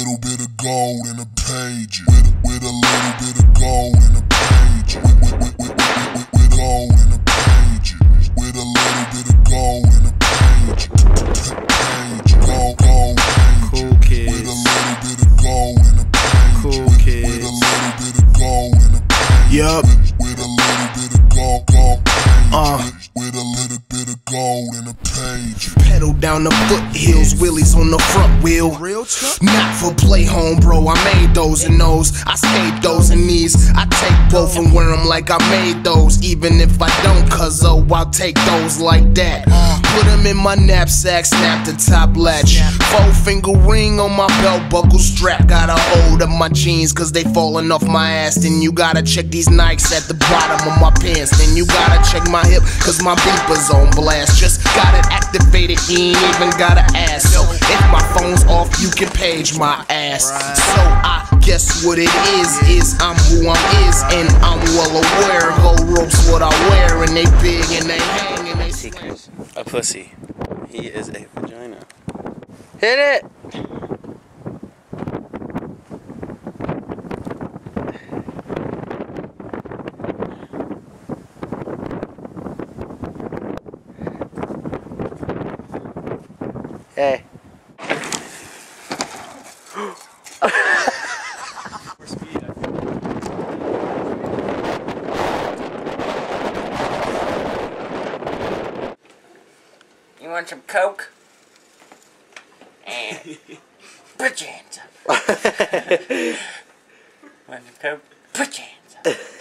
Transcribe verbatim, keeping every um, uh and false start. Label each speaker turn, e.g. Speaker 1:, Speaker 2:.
Speaker 1: little bit of gold in a page. With, with a little bit of gold in a page. With, with, with, with, with, with gold in a page. With a little bit of gold in a page. Page, gold, gold page.
Speaker 2: Cool kids.
Speaker 1: With a little bit of gold in a page.
Speaker 2: Cool
Speaker 1: with,
Speaker 2: kids.
Speaker 1: With a little bit of gold in a page.
Speaker 2: Yup.
Speaker 1: With, with a little bit of gold, gold page.
Speaker 2: Uh.
Speaker 1: With, with a little bit of gold in a page.
Speaker 2: Pedal down the foothills, wheelies on the front wheel. Real truck? Not for play home, bro. I made those and those. I skate those and these. I take both and wear them like I made those. Even if I don't, cuz oh, I'll take those like that. Put them in my knapsack, snap the top latch. Four finger ring on my belt buckle strap. Got a hold of my jeans cause they falling off my ass. Then you gotta check these Nikes at the bottom of my pants. Then you gotta check my hip cause my beeper's on blast. Just got it activated, you ain't even gotta ask. So if my phone's off, you can page my ass. So I guess what it is, is I'm who I'm is. And I'm well aware, gold ropes what I wear. And they big and they hang and they
Speaker 3: Seekers, a pussy. He is a vagina. Hit it! Hey.
Speaker 4: You want some Coke? And put your hands up. Want some Coke? Put your hands up.